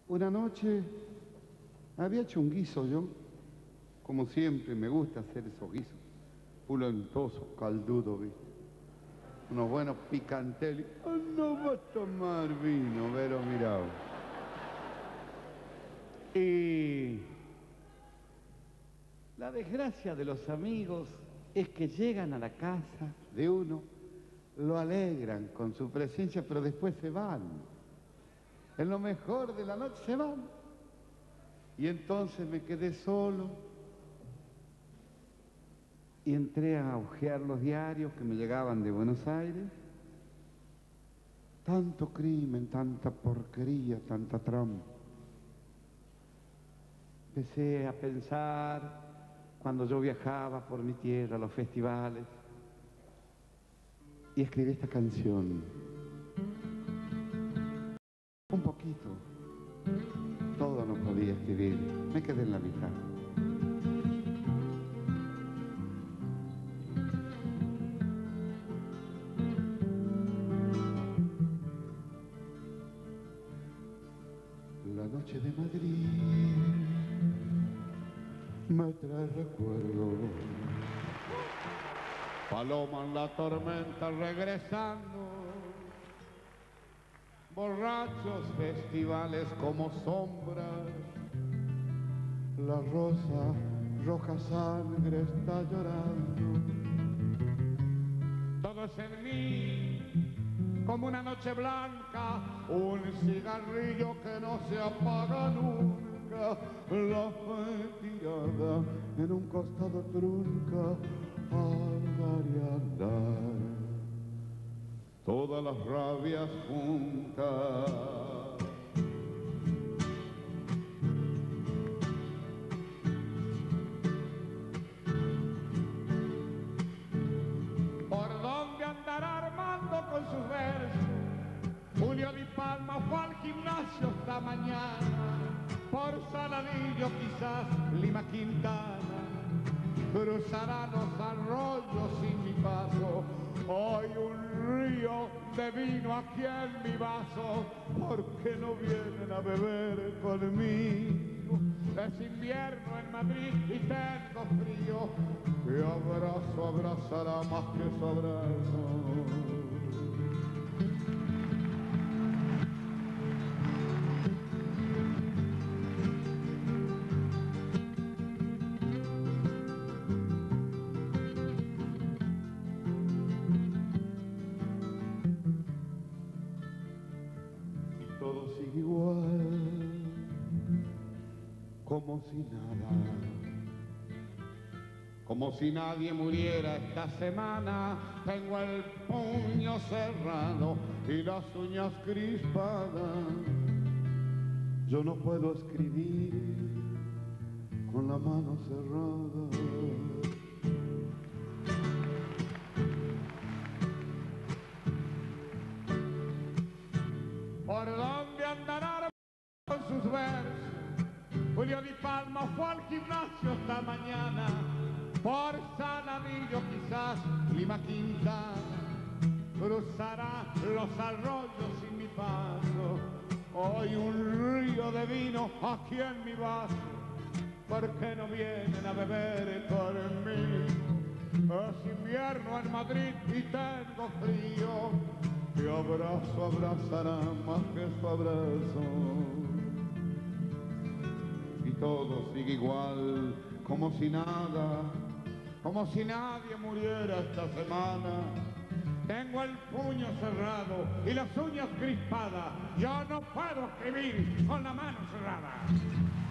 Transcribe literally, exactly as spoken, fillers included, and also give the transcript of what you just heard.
Una noche había hecho un guiso yo, como siempre me gusta hacer esos guisos, pulentosos, caldudos, ¿viste? Unos buenos picantelli. Oh, no va a tomar vino, pero mirá. Y la desgracia de los amigos es que llegan a la casa de uno, lo alegran con su presencia, pero después se van. En lo mejor de la noche se van. Y entonces me quedé solo y entré a hojear los diarios que me llegaban de Buenos Aires. Tanto crimen, tanta porquería, tanta trampa. Empecé a pensar cuando yo viajaba por mi tierra a los festivales y escribí esta canción. Un poquito. Todo no podía escribir. Me quedé en la mitad. La noche de Madrid me trae recuerdo. Paloma en la tormenta regresando. Borrachos festivales como sombras. La rosa, roja sangre está llorando. Todo es en mí, como una noche blanca, un cigarrillo que no se apaga nunca. La fe tirada en un costado trunca, andar y andar. Todas las rabias juntas. ¿Por dónde andará Armando con sus versos? Julio Di Palma fue al gimnasio esta mañana. Por Saladillo quizás Lima Quintana cruzará los arroyos sin mi paso. Hay un río de vino aquí en mi vaso. ¿Por qué no vienen a beber conmigo? Es invierno en Madrid y tengo frío. Mi abrazo abrazará más que su abrazo. Igual, como si nada, como si nadie muriera esta semana. Tengo el puño cerrado y las uñas crispadas. Yo no puedo escribir con la mano cerrada. ¿Por dónde andará con sus versos? Julio Di Palma fue al gimnasio esta mañana. Por Saladillo quizás Lima Quintana cruzará los arroyos sin mi paso. Hoy un río de vino aquí en mi vaso. ¿Por qué no vienen a beber conmigo? Es invierno en Madrid y tengo frío. Mi abrazo abrazará más que su abrazo. Y todo sigue igual, como si nada, como si nadie muriera esta semana. Tengo el puño cerrado y las uñas crispadas. Yo no puedo escribir con la mano cerrada.